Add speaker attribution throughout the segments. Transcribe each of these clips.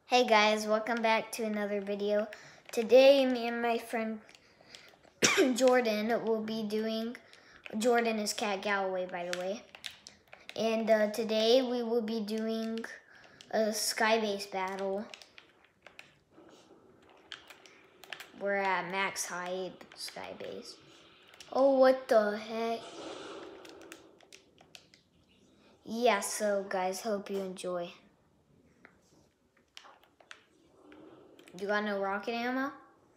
Speaker 1: Hey guys, welcome back to another video. Today, me and my friend Jordan will be doing, Jordan is Cat Galloway, by the way. And today we will be doing a Skybase battle. We're at max height Skybase. Oh, what the heck? Yeah, so guys, hope you enjoy. You got no rocket ammo?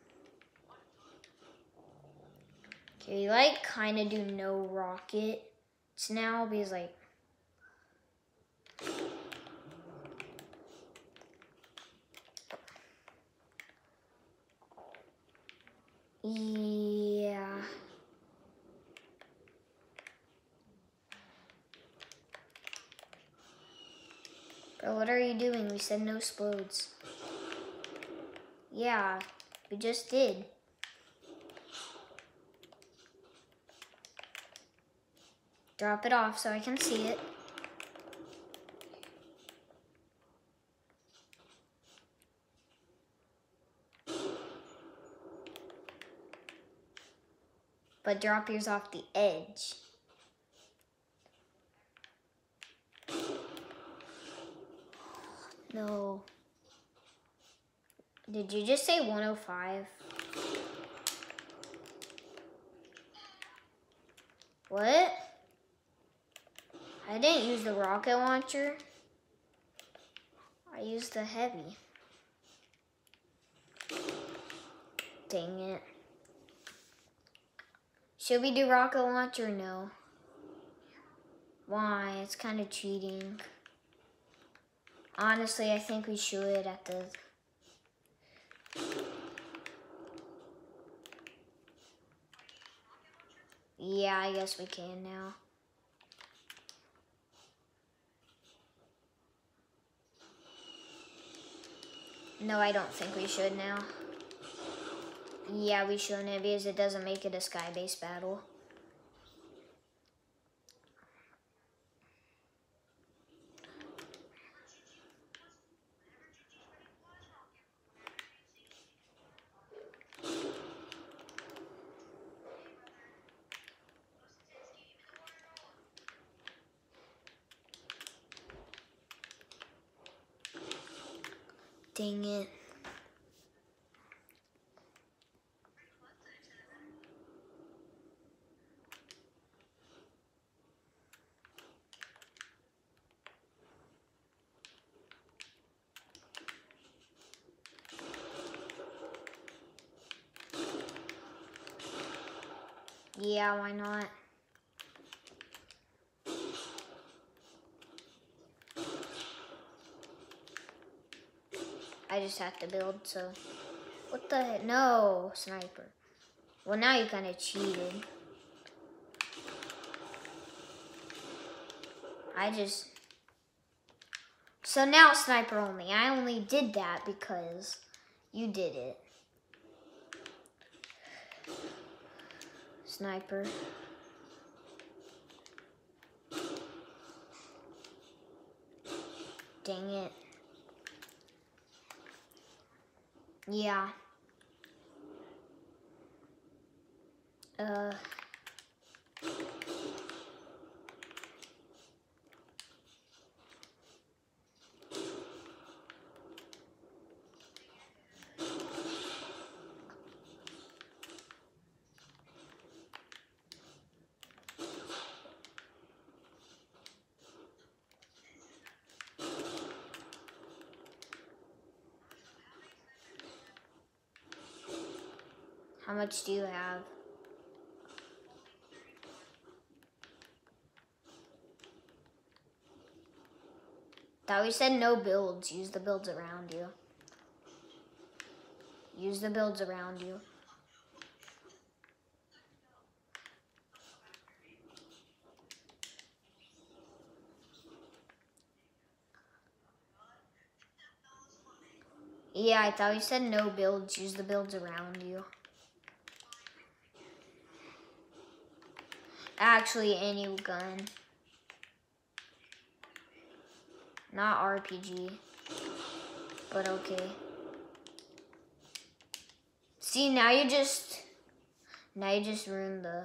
Speaker 1: Okay, like kind of do no rockets now because like yeah. Bro, what are you doing? We said no explodes. Yeah, we just did. Drop it off so I can see it. But drop yours off the edge. No. Did you just say 105? What? I didn't use the rocket launcher. I used the heavy. Dang it. Should we do rocket launcher or no? Why? It's kind of cheating. Honestly, I think we should at the... Yeah, I guess we can now. No, I don't think we should now. Yeah, we shouldn't because it doesn't make it a Skybase battle. Dang it. Yeah, why not? I just have to build, so... What the heck? No, sniper. Well, now you kind of cheated. So now sniper only. I only did that because you did it. Sniper. Dang it. Yeah. How much do you have? Thought we said no builds. Use the builds around you. Use the builds around you. Yeah, I thought we said no builds. Use the builds around you. Actually, any gun. Not RPG. but okay. See, now you just ruined the...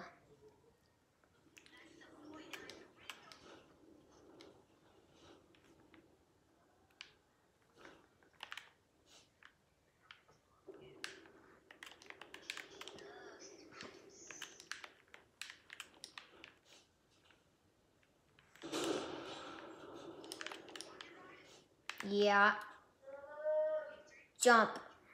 Speaker 1: Yeah. Jump.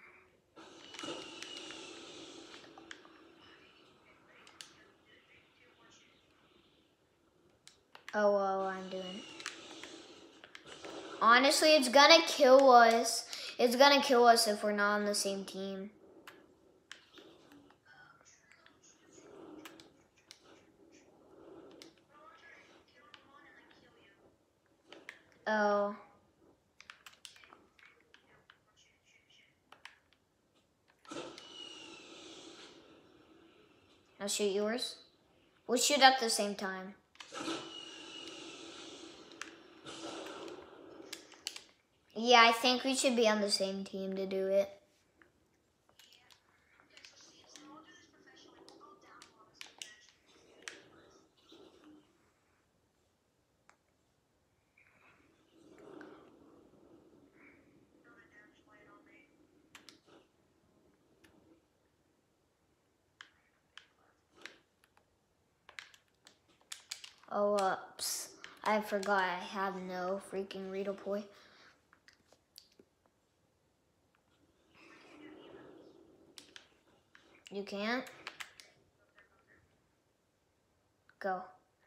Speaker 1: Oh, well, I'm doing. Honestly, it's gonna kill us. It's gonna kill us if we're not on the same team. Oh. I'll shoot yours. We'll shoot at the same time. Yeah, I think we should be on the same team to do it. Oh, ups. I forgot I have no freaking redeploy. You can't? Go.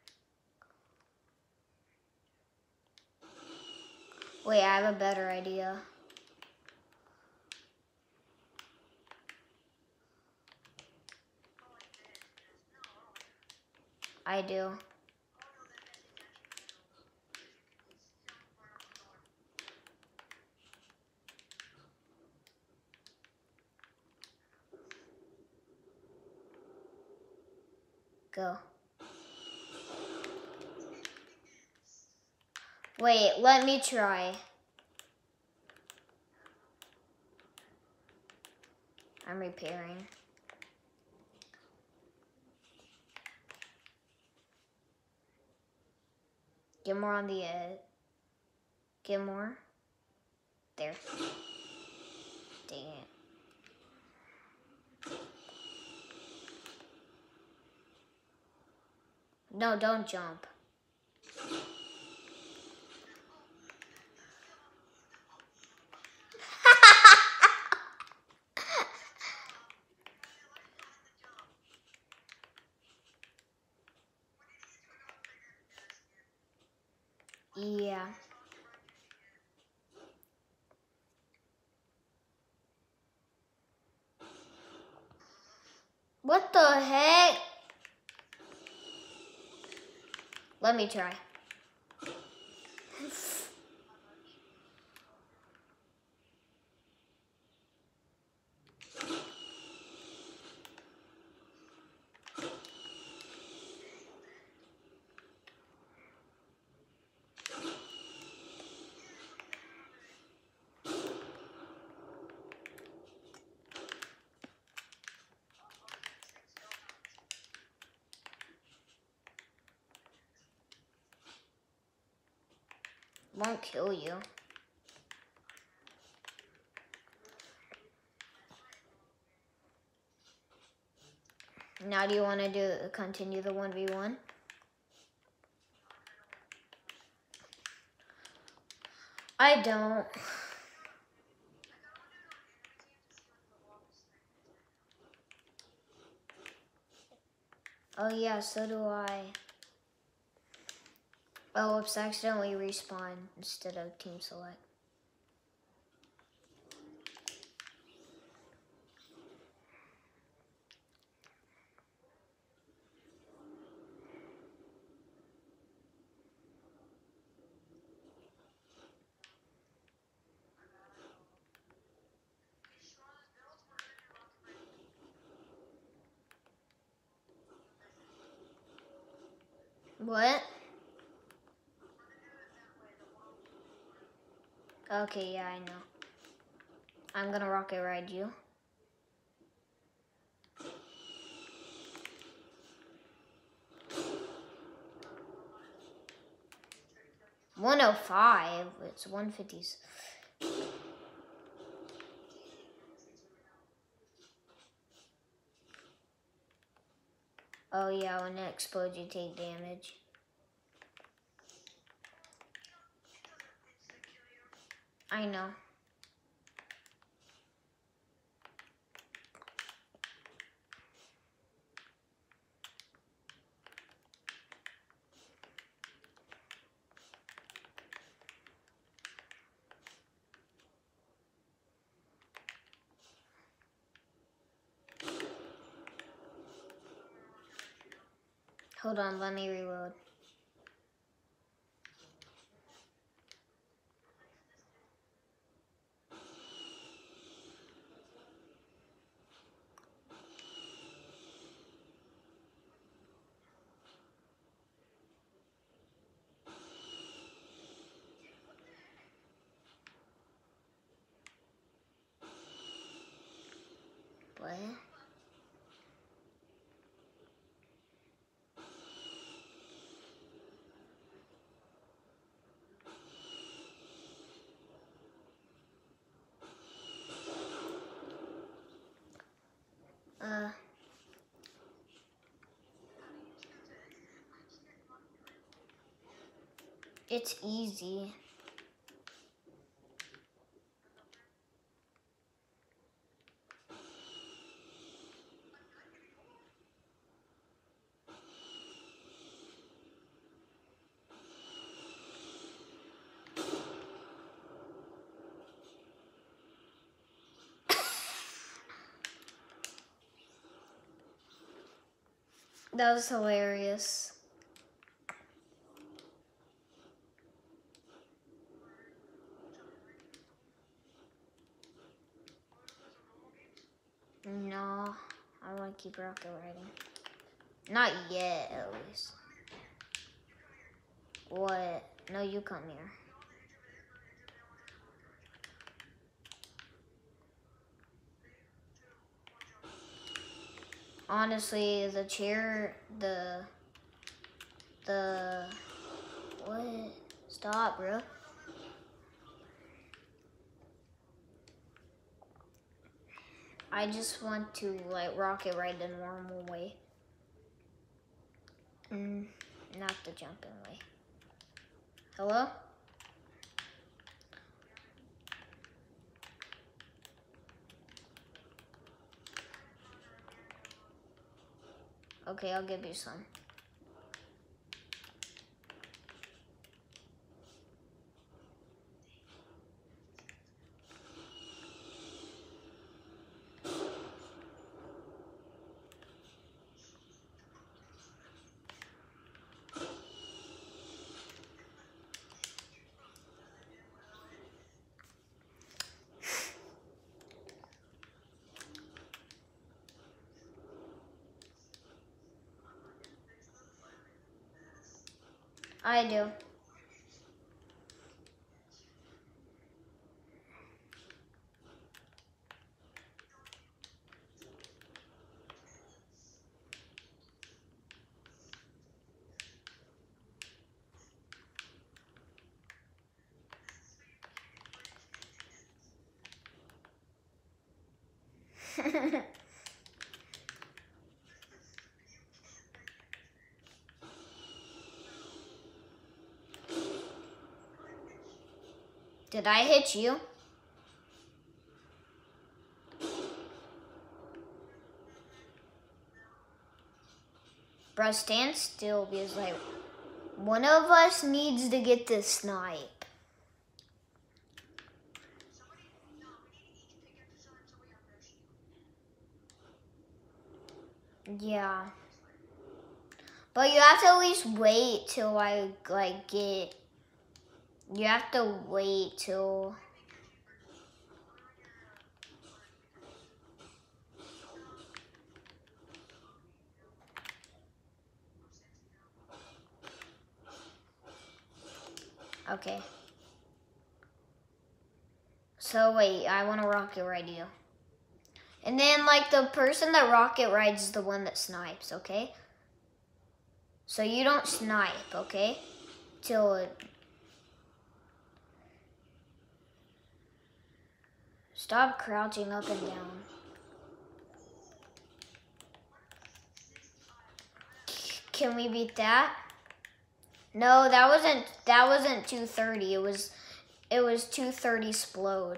Speaker 1: Wait, I have a better idea. I do. Go. Wait, let me try. I'm repairing. Get more on the edge. Get more. There. Dang it. No, don't jump. Yeah. What the heck? Let me try. Won't kill you. Now do you want to continue the 1v1? I don't. Oh yeah, so do I. Oh, oops, I accidentally respawn instead of team select. What? Okay, yeah, I know. I'm gonna rocket ride you. $105. It's 150s. Oh yeah, when it explodes, you take damage. I know. Hold on, let me reload. What? It's easy. That was hilarious. No, I want to keep rocket riding. Not yet, at least. What? No, you come here. Honestly, the chair, what? Stop, bro. I just want to, like, rocket ride the normal way. Not the jumping way. Hello? Okay, I'll give you some. I do. Did I hit you? Bro, stand still because, like, one of us needs to get this snipe. Yeah. But you have to at least wait till I, like, get... You have to wait till... Okay. So wait, I want to rocket ride you. And then like the person that rocket rides is the one that snipes, okay? So you don't snipe, okay? Till it... Stop crouching up and down. Can we beat that? No, that wasn't 230. It was 230 explode.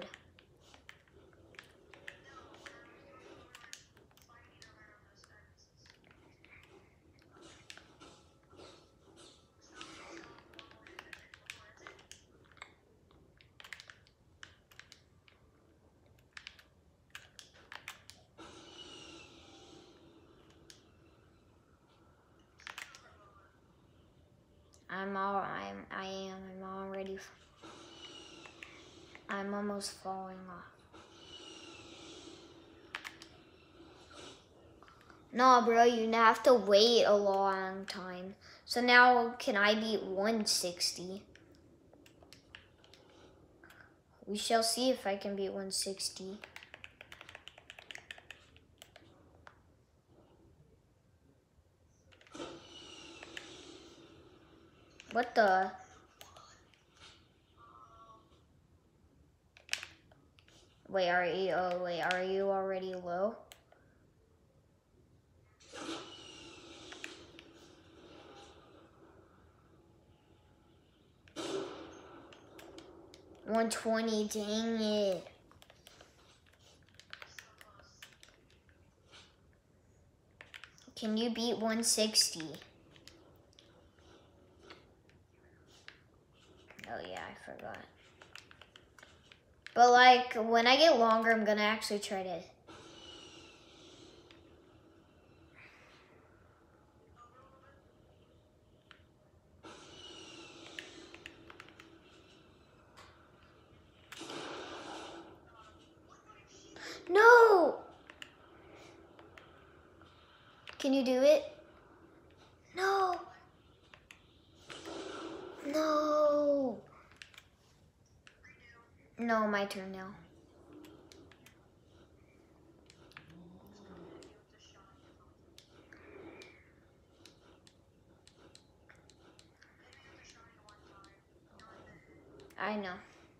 Speaker 1: I'm almost falling off. No, bro, you have to wait a long time. So now, can I beat 160? We shall see if I can beat 160. What the? Wait, are you already low? $120, dang it. Can you beat 160? Oh yeah, I forgot. But like, when I get longer, I'm gonna actually try to... No! Can you do it? No! No! No, my turn now. I know.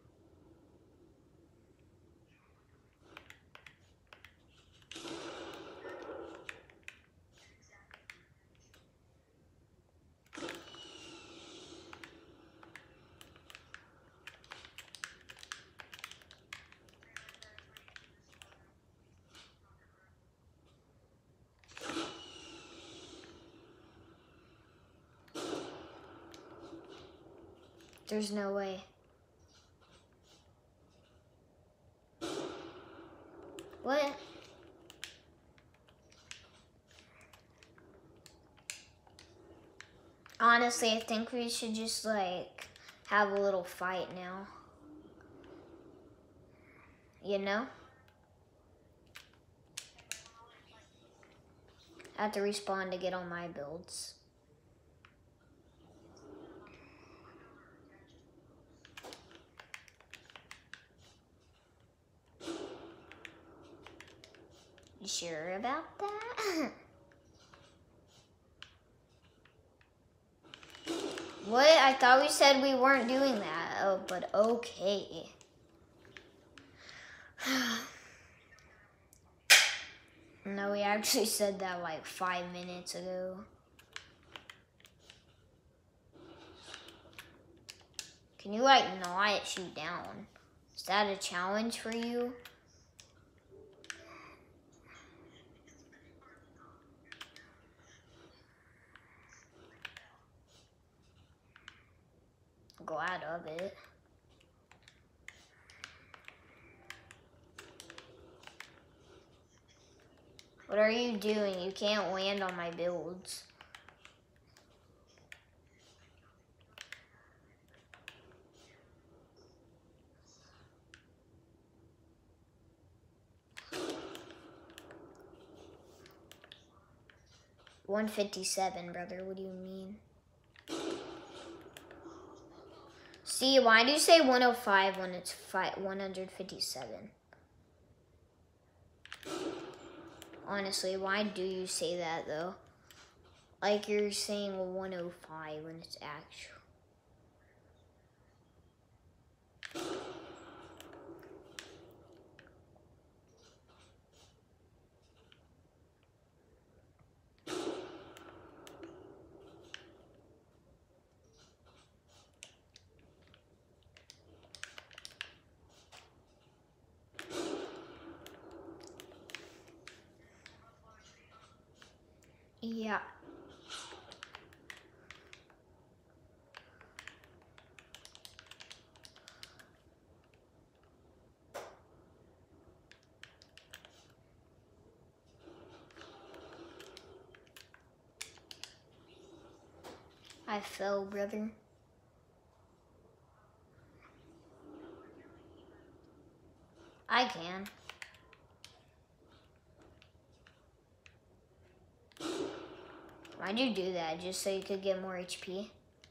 Speaker 1: There's no way. What? Honestly, I think we should just like have a little fight now. You know? I have to respawn to get on my builds. You sure about that? What? I thought we said we weren't doing that. Oh, but okay. No, we actually said that like 5 minutes ago. Can you like not shoot down? Is that a challenge for you? Go out of it. What are you doing? You can't land on my builds. $157, brother. What do you mean? See, why do you say 105 when it's 157? Honestly, why do you say that though? Like you're saying 105 when it's actual. Yeah. I fell, brother. I can. Why'd you do that? Just so you could get more HP?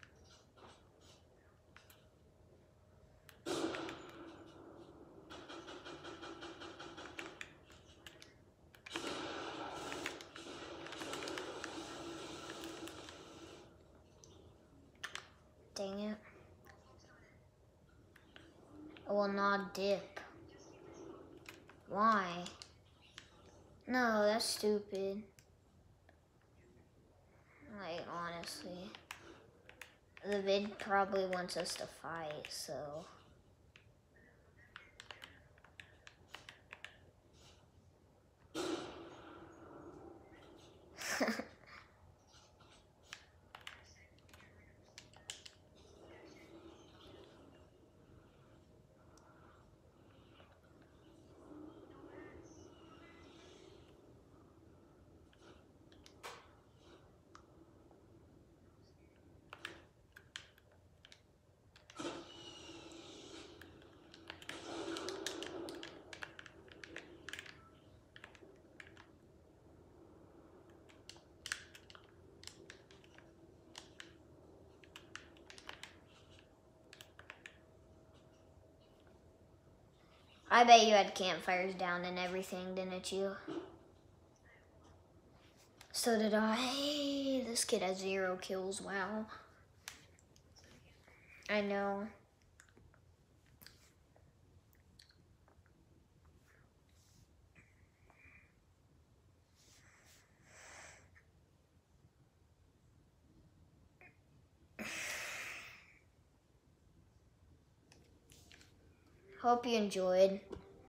Speaker 1: Dang it. I will not dip. Why? No, that's stupid. Like, honestly. The vid probably wants us to fight, so... I bet you had campfires down and everything, didn't you? So did I. This kid has 0 kills, wow. I know. Hope you enjoyed.